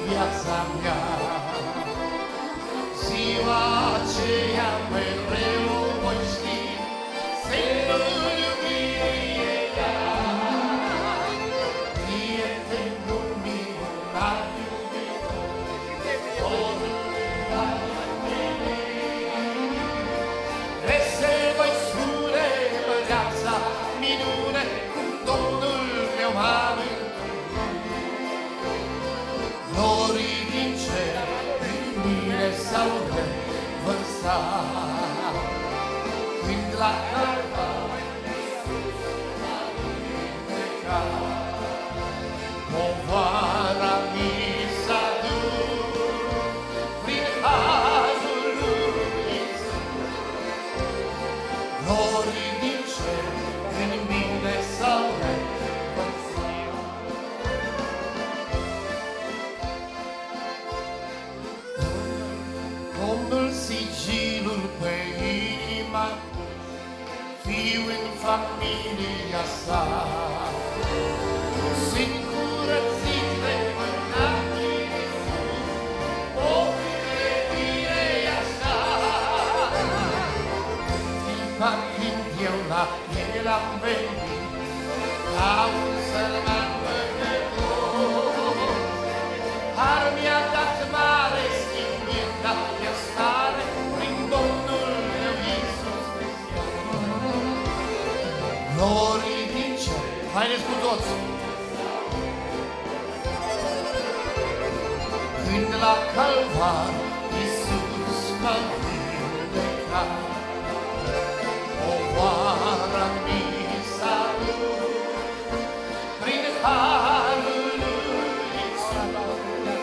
viața mea. Ziua aceea mereu voi ști, semnul iubirii ea. Prietenul minunat iubitor, dorul ale mele. Vesel voi spune băreața, minune, cum Domnul meu m-a mântuit. Norii din cer prin mine s-au revărsat, când la Calvar Iisus m-a vindecat. Povara mi s-a dus prin harul lui Iisus. Norii din cer prin mine s-au revărsat. Domnul sigilul pe inima, fiu în familia sa, sunt curățit de păcat Iisus, o credire așa. Clipa când eu la El am venit, ca un sărman păcătos, har mi-a dat mare schimbire, dar mi-a stare prin Domnul meu Iisus Hristos. Norii din cer, haideți cu toți! Când la Calvar Iisus m-a vindecat, povara mi s-a dus prin harul lui Iisus.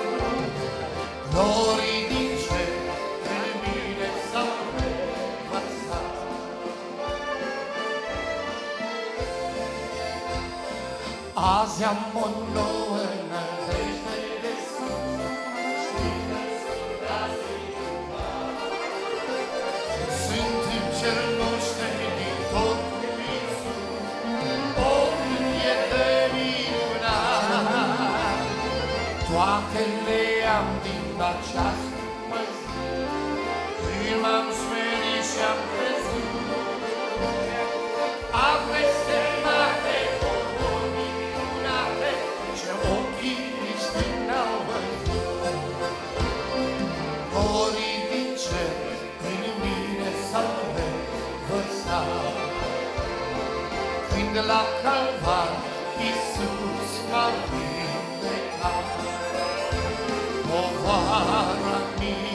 Norii din cer prin mine s-au revărsat. Azi am o nouă nădejde de sus, știi că sunt răsăritura. Sunt îngeri noștri din tot cu Iisus, omul e de minunat. Toate le-am din această zi, când m-am smerit și-am crezut. Am blestemate, omul minunate, ce ochii nici n-au văzut. Norii din cer prin mine s-au revărsat, când la Calvar Iisus m-a vindecat. Povara mi